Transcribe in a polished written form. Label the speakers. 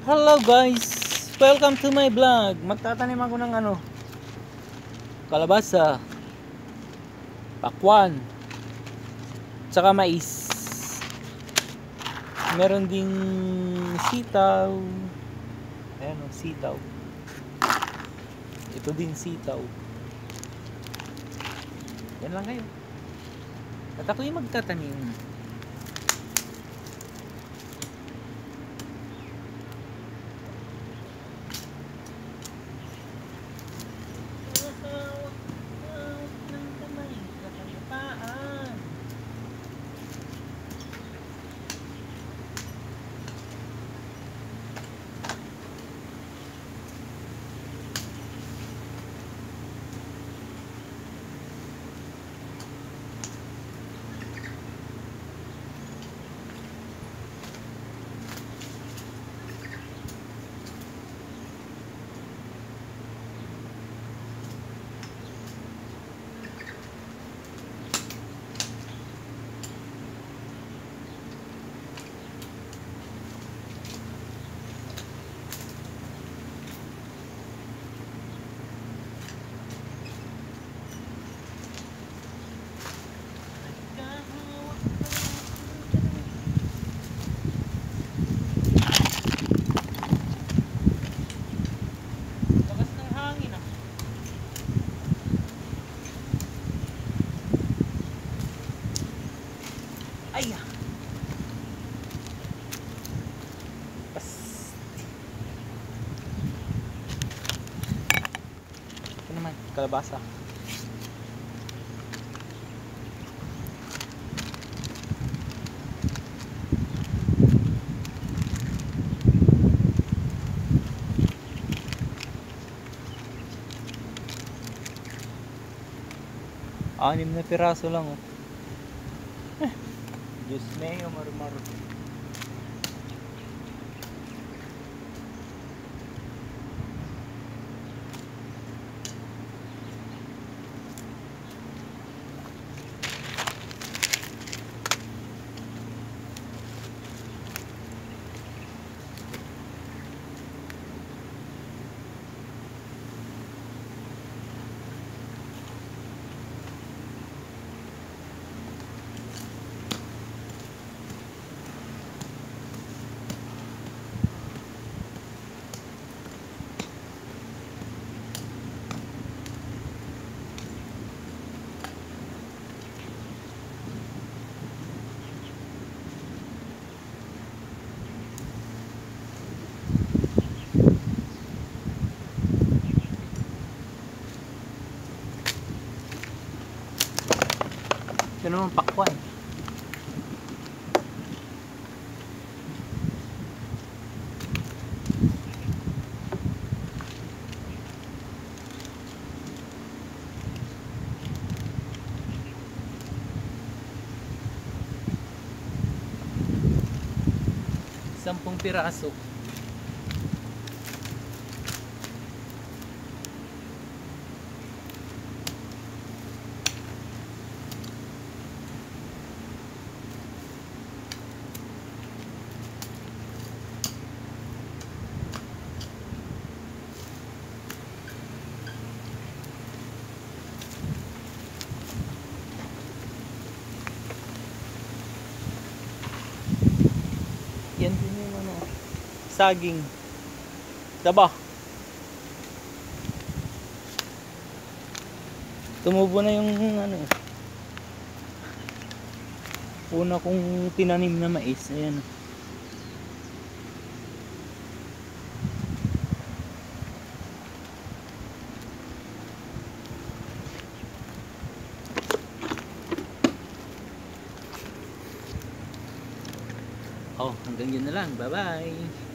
Speaker 1: Hello guys! Welcome to my vlog. Magtatanim ako ng kalabasa, pakwan, tsaka mais. Meron ding sitaw. Ayan o, sitaw. Ito din sitaw. Yan lang kayo. At ako yung magtatanim. Ay! Pas. Ito naman, kalabasa. Anim na piraso lang oh. Diyos mayo, marumaro. Ito naman pakwan. Sampung piraso. Yan din yung saging. Diba? Tumubo na yung una kong tinanim na mais. Ayan. Oh, hanggang yun na lang. Bye-bye.